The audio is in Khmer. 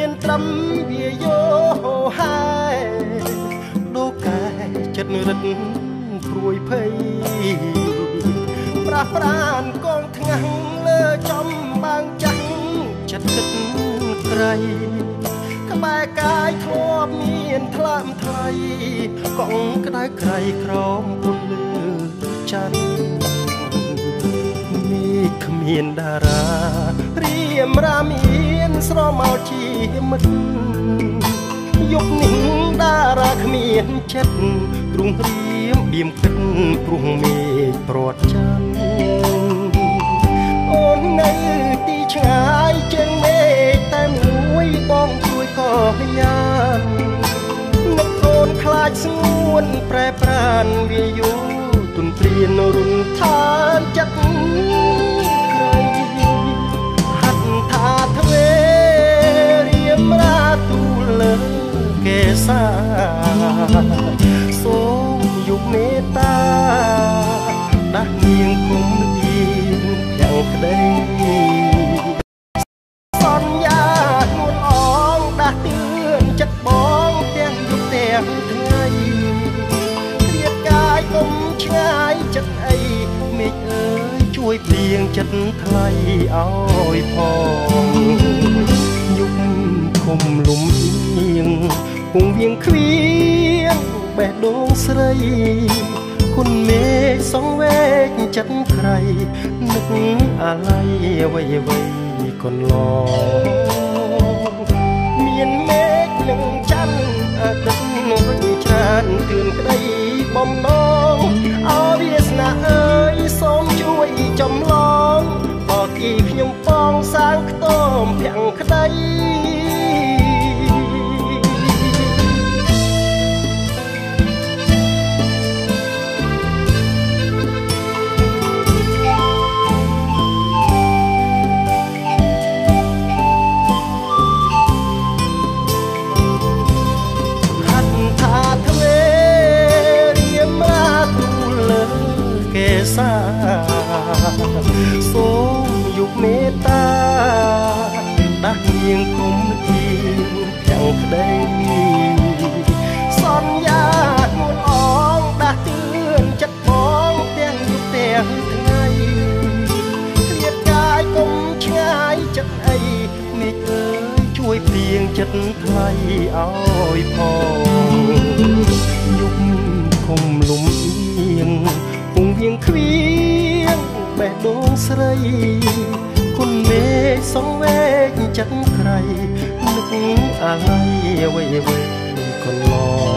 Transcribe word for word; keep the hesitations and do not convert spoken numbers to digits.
មានត្រឹមវាយោហើយដូកែចិត្តរឹតព្រួយភ័យប្រាស់ប្រានកងថ្ងាំងលើចំបាំងចាស់ចិត្តគិតក្រៃក្បែរកាយធ្លាប់មានថ្លើមថ្លៃកងក្តៅក្រៃក្រោមពន្លឺច័ន្ទនេះគ្មានតារារៀមរាមានស្រមោលជាមិត្តយប់នេះតារាគ្មានចិត្តទ្រង់រៀមបៀមគិតព្រោះមេឃព្រាត់ច័ន្ទអូននៅទីឆ្ងាយជាងមេឃតែមួយបងជួយក៏យ៉ាននឹកអូនខ្លាចស្ងួនប្រែប្រានវាយូទុនព្រានរុនឋានចិត្តក្រៃហាត់ថាទ្វេរៀមរាទូលលើកេសាសូមយុគមេត្តាដាស់នាងគុំលៀងយ៉ាងក្តីសន្យានួនអងដាស់តឿនចិត្តបងទាំងយប់ទាំងថ្ងៃគ្រៀតកាយគុំឆ្ងាយចិត្តអីមេឃអើយជួយព្រៀងចិត្តថ្លៃឲ្យផងយុគឃុំលំអៀងគង់វៀងខ្វៀងបេះដូងស្រីគុណមេឃសងវែកចិត្តใครនឹកអាល័យអ្វីអ្វីកន្លងមានមេឃនឹងច័ន្ទអតីតរុញច្រានទឿនក្តីបំណងអវាសនាអើយសូមជួយចំឡងបកគីខ្ញុំបងសាងខ្ទមភាំងក្តីសូមយុគមេត្តាដាស់នាងគុំលៀងយ៉ាងក្តីសន្យានួនអងដាស់តឿនចិត្តបងទាំងយប់ទាំងថ្ងៃគ្រៀតកាយគុំឆ្ងាយចិត្តអីមេឃអើយជួយព្រៀងចិត្តថ្លៃឲ្យផងយុគឃុំលំអៀងគង់វៀងខ្វៀងបេះដូងស្រីគុណមេឃសងវែកចិត្តใครនឹកអាល័យអ្វីអ្វីកន្លង